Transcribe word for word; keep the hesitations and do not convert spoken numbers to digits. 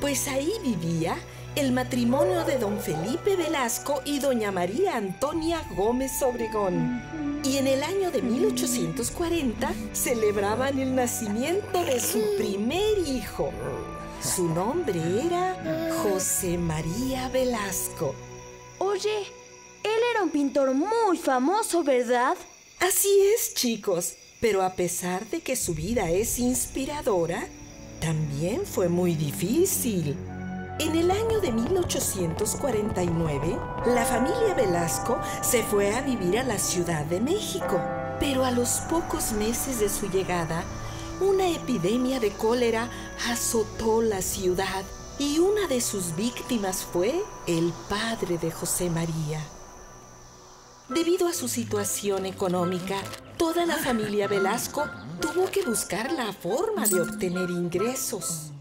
pues ahí vivía el matrimonio de don Felipe Velasco y doña María Antonia Gómez Obregón. Y en el año de mil ochocientos cuarenta celebraban el nacimiento de su primer hijo. Su nombre era José María Velasco. Oye, él era un pintor muy famoso, ¿verdad? Así es, chicos, pero a pesar de que su vida es inspiradora, también fue muy difícil. En el año de mil ochocientos cuarenta y nueve, la familia Velasco se fue a vivir a la Ciudad de México. Pero a los pocos meses de su llegada, una epidemia de cólera azotó la ciudad y una de sus víctimas fue el padre de José María. Debido a su situación económica, toda la familia Velasco tuvo que buscar la forma de obtener ingresos.